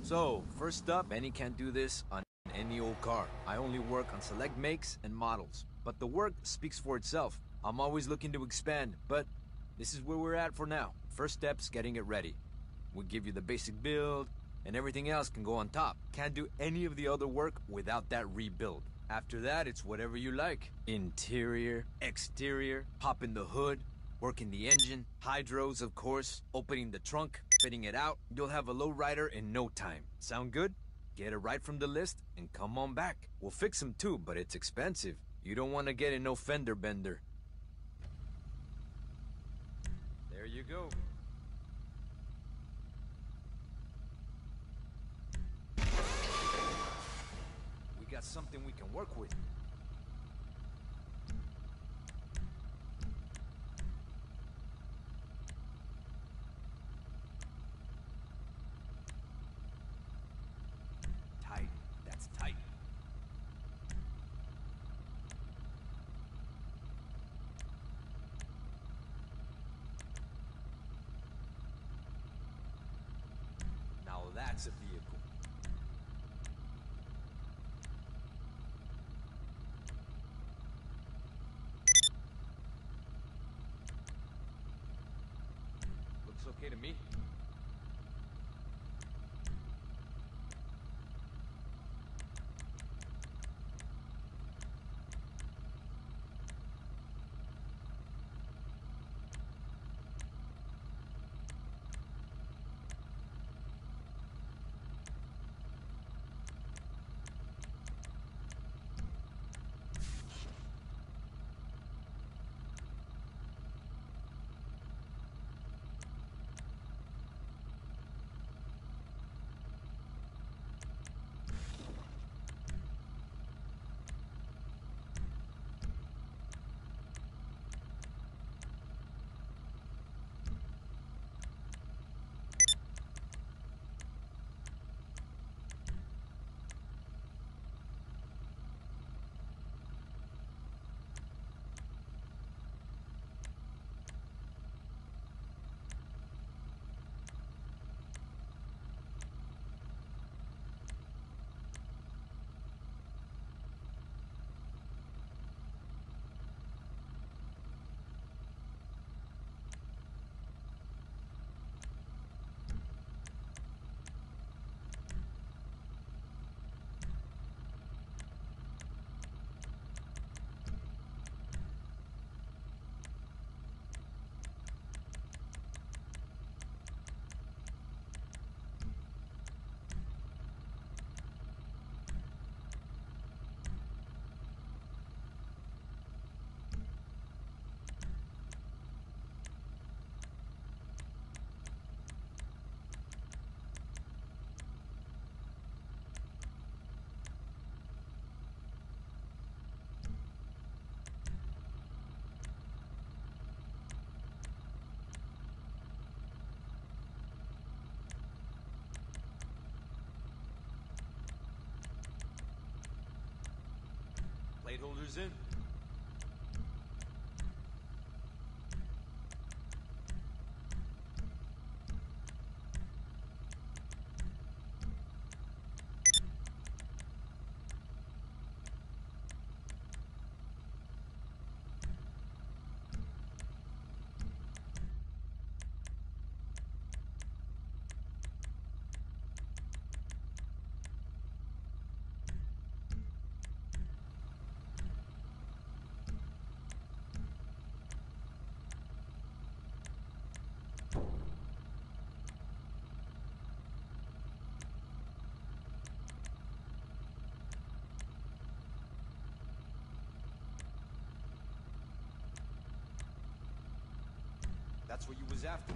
So, first up, Benny can't do this on any old car. I only work on select makes and models. But the work speaks for itself. I'm always looking to expand, but this is where we're at for now. First step's getting it ready. We'll give you the basic build, and everything else can go on top. Can't do any of the other work without that rebuild. After that, it's whatever you like. Interior, exterior, popping the hood, working the engine, hydros, of course, opening the trunk, fitting it out. You'll have a lowrider in no time. Sound good? Get it right from the list and come on back. We'll fix them too, but it's expensive. You don't want to get in no fender bender. There you go. We got something we can work with. Tight. That's tight. Now that's a vehicle. Looks okay to me. Plate holders in. That's what you was after.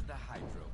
Here's the hydro.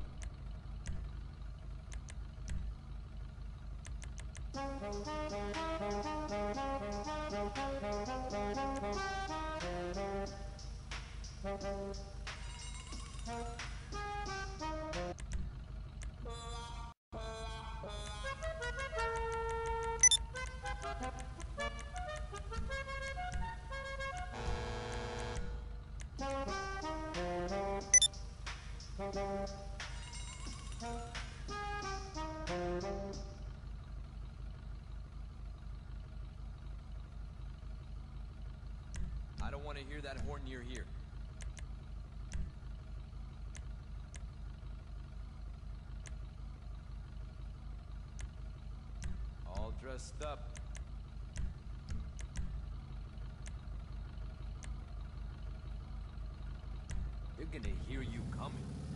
I don't want to hear that horn near here. All dressed up. They're gonna hear you coming.